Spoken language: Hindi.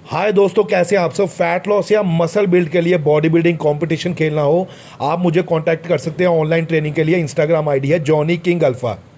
हाय दोस्तों, कैसे हैं आप सब। फैट लॉस या मसल बिल्ड के लिए बॉडी बिल्डिंग कंपटीशन खेलना हो, आप मुझे कांटेक्ट कर सकते हैं ऑनलाइन ट्रेनिंग के लिए। इंस्टाग्राम आईडी है जॉनी किंग अल्फा।